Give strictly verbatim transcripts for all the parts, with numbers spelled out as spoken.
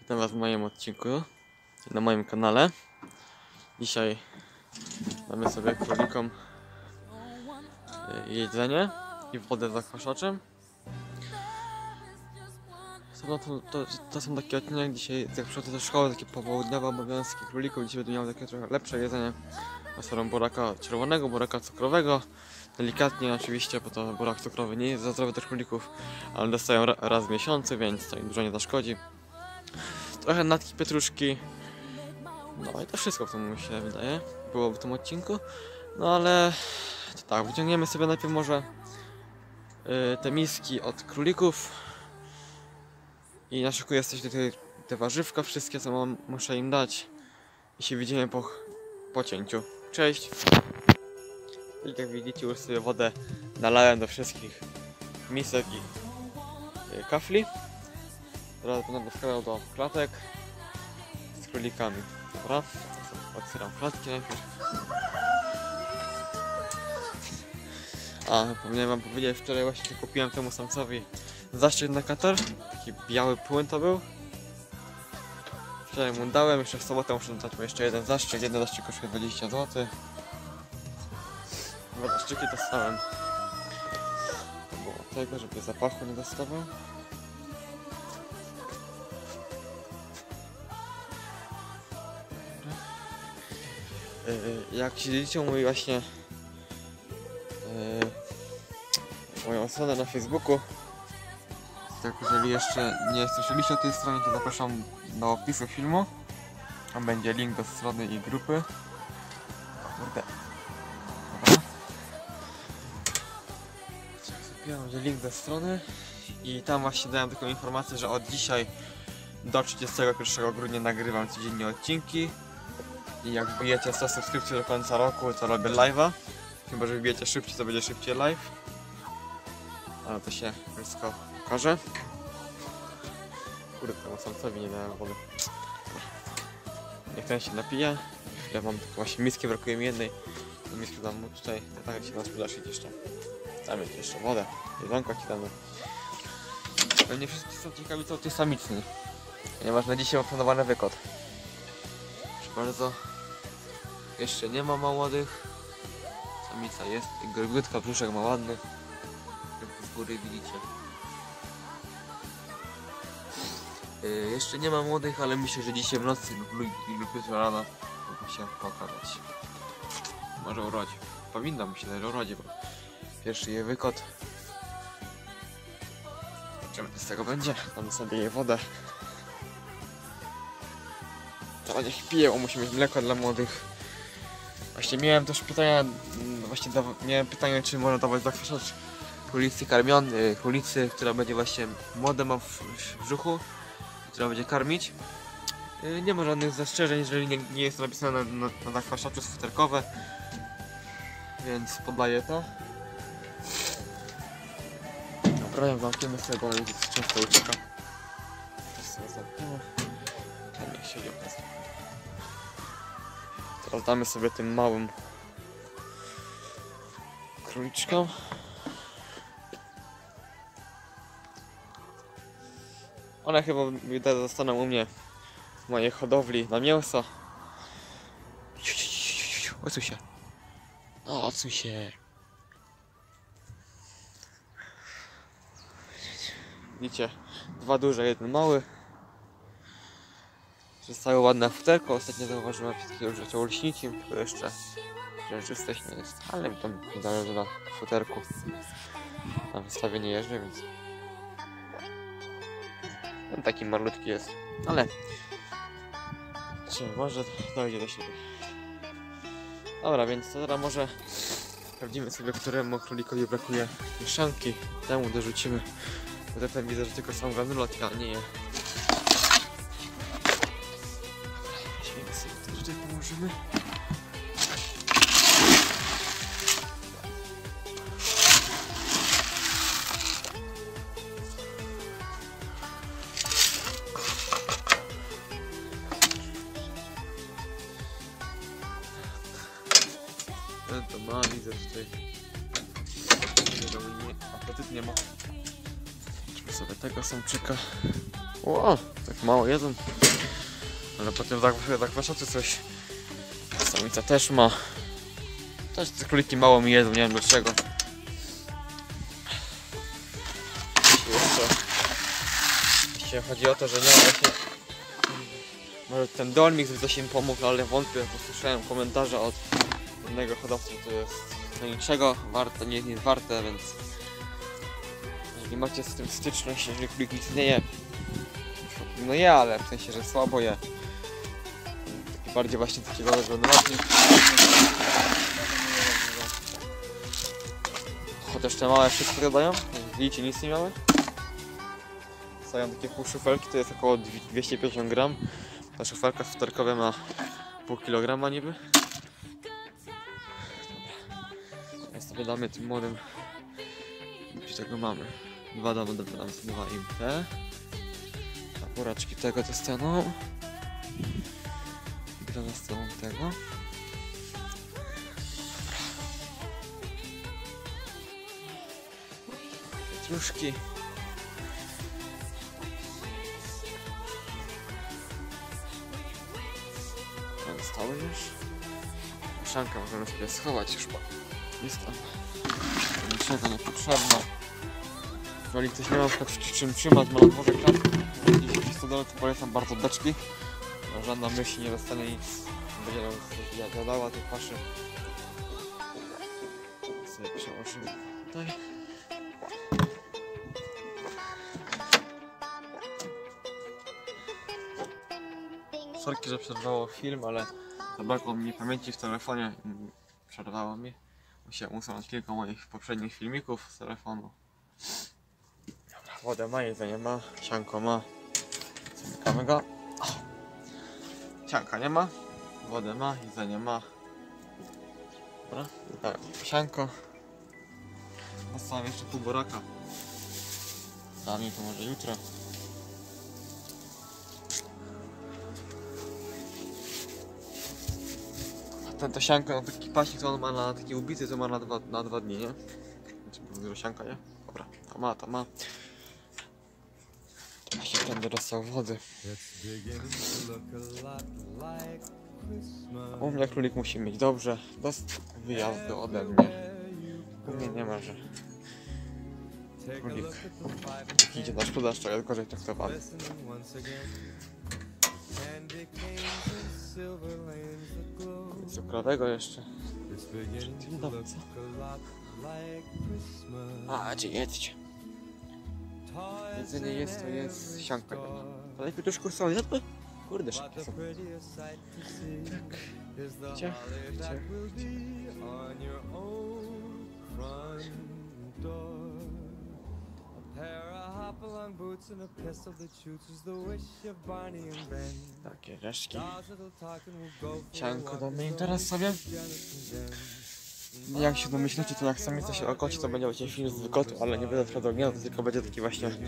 Witam Was w moim odcinku na moim kanale. Dzisiaj damy sobie królikom jedzenie i wodę z zakwaszaczem. To, to, to, to są takie odcinek dzisiaj, jak przychodzę do szkoły, takie popołudniowe obowiązki królików. Dzisiaj będę miał takie trochę lepsze jedzenie. Maserą buraka czerwonego, buraka cukrowego. Delikatnie oczywiście, bo to burak cukrowy nie jest za zdrowy dla królików, ale dostają raz w miesiącu, więc to im dużo nie zaszkodzi. Trochę natki pietruszki. No i to wszystko, co mi się wydaje było w tym odcinku. No ale to tak, wyciągniemy sobie najpierw może yy, te miski od królików. I naszykuję coś do tej, te warzywka wszystkie, co mam, muszę im dać. I się widzimy po, po cięciu. Cześć! I jak widzicie, już sobie wodę nalałem do wszystkich misek i yy, kafli. Teraz będę wkładał do klatek z królikami. Dobra? Otwieram klatki najpierw. A, powinienem wam powiedzieć, wczoraj właśnie kupiłem temu samcowi zaszczyt na katar. Taki biały płyn to był. Wczoraj mu dałem, jeszcze w sobotę muszę dać mu jeszcze jeden zaszczyt. Jeden zaszczyt kosztuje dwadzieścia złotych. Dwa zaszczyki dostałem. To było tego, żeby zapachu nie dostawał. Jak śledzicie mój właśnie yy, moją stronę na Facebooku, tak jeżeli jeszcze nie słyszeliście o tej stronie, to zapraszam do opisu filmu. Tam będzie link do strony i grupy. Kurde. Dobra. Będzie link do strony i tam właśnie dałem taką informację, że od dzisiaj do trzydziestego pierwszego grudnia nagrywam codziennie odcinki. I jak wbijecie sto subskrypcji do końca roku, to robię live'a. Chyba że wbijecie szybciej, to będzie szybciej live. Ale to się wszystko okaże. Kurde, temu samcowi nie dałem wody. Niech ten się napije. Ja mam tylko właśnie miski, brakuje mi jednej. Do miski dam mu tutaj. Ja tak się nas przyda jeszcze. Damy ci jeszcze wodę. Jedzonko ci damy. Ale nie wszyscy są ciekawi, co ty samicni. Ponieważ na dzisiaj mam planowany wykład. Proszę bardzo. Jeszcze nie ma młodych. Samica jest. Gorgótka, brzuszek ma ładny. Jak z góry widzicie. Yy, jeszcze nie ma młodych, ale myślę, że dzisiaj w nocy lub, lub jutro rano mogą się pokazać. Może urodzi. Powinno mi się dać urodzi, bo pierwszy jej wykot. Zobaczymy, co z tego będzie. Damy sobie jej wodę. Teraz niech pije, bo musi mieć mleko dla młodych. Właśnie miałem też pytania, właśnie da, miałem pytanie, czy można dawać zakwaszacz królicy karmiony, królicy, która będzie właśnie młode ma w, w brzuchu, która będzie karmić. Nie ma żadnych zastrzeżeń, jeżeli nie, nie jest napisane na, na, na zakwaszaczu futerkowe, więc podaję to. Dobra, jak zamkniemy sobie, bo ona często ucieka. Tam niech siedzi okazja. Teraz damy sobie tym małym króliczkom. One chyba zostaną u mnie w mojej hodowli na mięso. Odsuń się. No, odsuń się. Widzicie, dwa duże, jeden mały. Zostały ładne futerko. Ostatnio zauważyłem takiego już zaczęło lśnić, to jeszcze rzeczywistość nie jest, ale mi tam zależy na futerku. Na wystawie nie jeżdżę, więc ten taki malutki jest, ale czy może dojdzie do siebie. Dobra, więc to teraz może sprawdzimy sobie, któremu królikowi brakuje mieszanki. Temu dorzucimy, bo zatem widzę, że tylko są granulat, a nie je. Tutaj położymy. Ten to ma, widzę, że tutaj nie, apetyt nie ma. Zobaczmy sobie tego samczyka. O, tak mało jedzą. Ale potem tak, tak waszacy coś. Samica też ma. Też te króliki mało mi jedzą, nie wiem dlaczego. Jeszcze, jeszcze chodzi o to, że nie właśnie. Może ten dolmik by coś im pomógł, ale wątpię, bo słyszałem komentarze od jednego hodowcy, że to jest do niczego warte, nie jest nic warte, więc jeżeli macie z tym styczność, jeżeli królik nic nie je, no je, ale w sensie, że słabo je, taki bardziej właśnie takiego wędrownik. Chociaż te małe wszystko dodają, widzicie, nic nie miały. Stają takie półszufelki, to jest około dwieście pięćdziesiąt gram. Ta szufelka futerkowa ma pół kilograma niby. Teraz sobie damy tym młodym. Gdzie tego mamy? Dwa damy, damy dwa im te. A buraczki tego dostaną. Dwa dostaną tego. Pietruszki. Zostały już. Szankę możemy sobie schować już, bo jest tam niczego niepotrzebne. Jeżeli ktoś nie ma w czym trzymać, ma na dworze klatkę, gdzieś w stodole, to polecam bardzo beczki. Żadna myśl nie dostanie nic, będzie nam jadała tej paszy. Sobie przełożymy tutaj. Sorki, że przerwało film, ale zabrakło mi pamięci w telefonie i przerwało mi. Musiałem usunąć kilka moich poprzednich filmików z telefonu. Dobra, wodę ma, jedzenie ma, sianko ma. Zamykamy go. O. Sianka nie ma, wodę ma, jedzenie ma. Dobra, dodałem sianko. Zostawiam jeszcze pół buraka. Damy to może jutro. Ten to sianko, no taki paśnik, to on ma na taki ubity, to ma na dwa, na dwa dni, nie? Znaczy, dużo sianka, nie? Dobra, to ma, to ma. Ja się będę dostał wody. U mnie królik musi mieć dobrze. Dost wyjazdu ode mnie. U mnie nie ma, że królik idzie na szkoda, szczerze, gorzej traktowany. Cukrowego jeszcze. Dobra, co? A, gdzie jedźcie? Jedzenie jest, to jest sianka. Ale pietruszków są jedne? Kurde, szybkie są. Tak. Gdzie? Gdzie? Gdzie? Takie resztki. Sianko damy im teraz sobie. Jak się domyślacie, to jak sami coś o kocie, to będzie właśnie film z wykotu, ale nie będę wchodził ognia, to tylko będzie taki właśnie yy,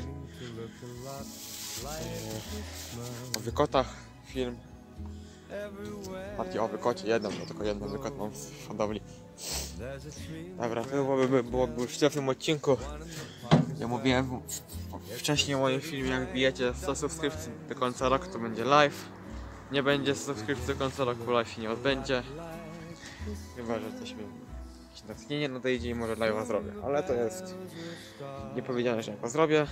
o wykotach film. Bardziej o wykocie, jeden, bo tylko jeden wykot mam w hodowli. Dobra, to byłoby, byłoby już w tym odcinku. Ja mówiłem wcześniej w moim filmie, jak bijecie sto subskrypcji do końca roku, to będzie live. Nie będzie subskrypcji do końca roku, live się nie odbędzie. Chyba, że coś mi jakieś natchnienie nadejdzie i może live'a zrobię, ale to jest niepowiedziane, że ja go zrobię.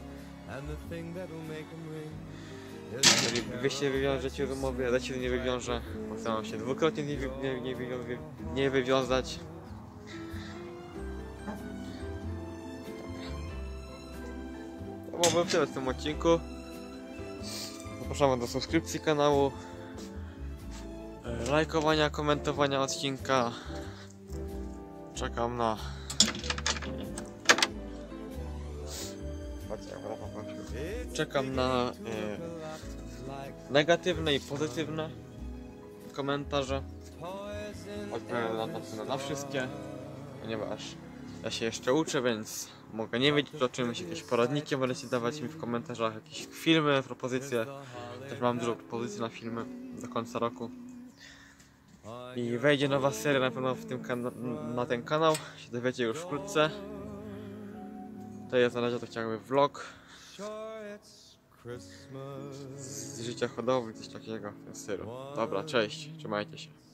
Jeżeli wy się wywiążecie z umowy, ja się nie wywiążę, postaram się dwukrotnie nie, wy, nie, nie, wywią nie wywiązać. To byłoby tyle w tym odcinku. Zapraszamy do subskrypcji kanału, lajkowania, komentowania odcinka. Czekam na... Czekam na e, negatywne i pozytywne komentarze. Odpowiadam na pewno na wszystkie, ponieważ ja się jeszcze uczę, więc mogę nie wiedzieć o czymś, jakieś poradniki możecie dawać mi w komentarzach, jakieś filmy, propozycje. Też mam dużo propozycji na filmy do końca roku. I wejdzie nowa seria na pewno w tym na ten kanał, się dowiecie już wkrótce. To jest na razie to jakby vlog. z życia hodowli, coś takiego w tym stylu. Dobra, cześć, trzymajcie się.